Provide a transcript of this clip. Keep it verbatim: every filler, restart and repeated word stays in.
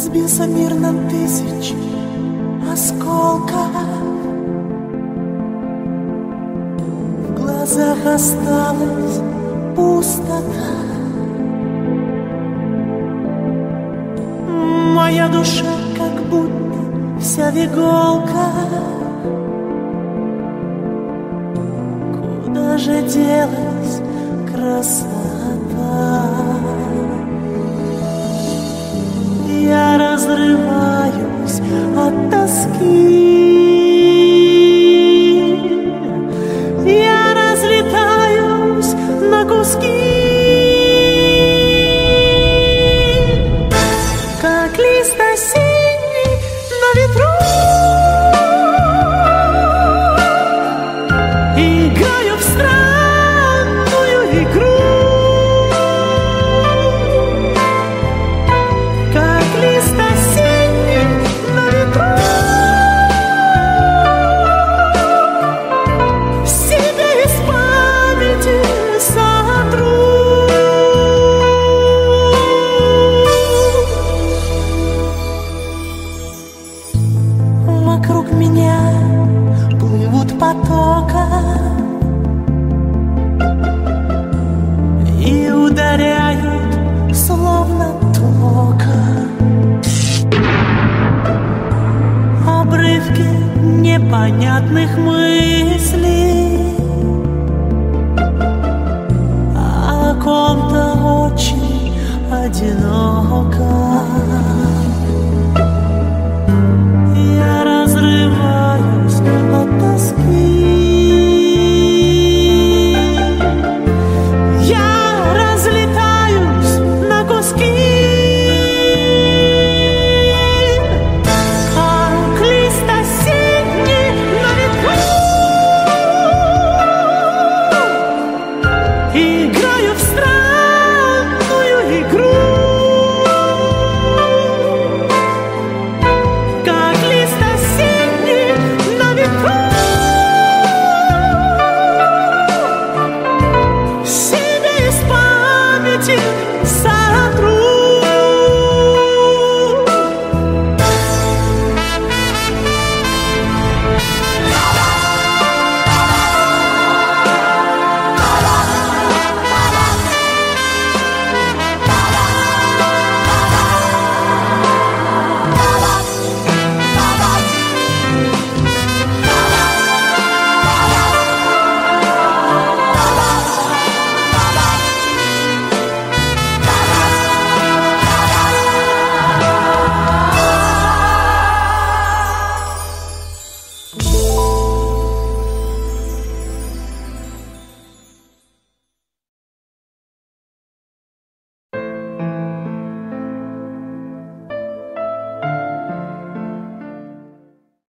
разбился мир на тысячи осколков. В глазах осталась пустота. Моя душа как будто вся в иголках. Куда же делась красота? Я разрываюсь от тоски. Я разлетаюсь на куски. Как лист осенний на ветру, играю в странную игру. Как лист осенний на ветру, себе из памяти сотру. Вокруг меня плывут потоком и ударяют словно током. Обрывки непонятных мыслей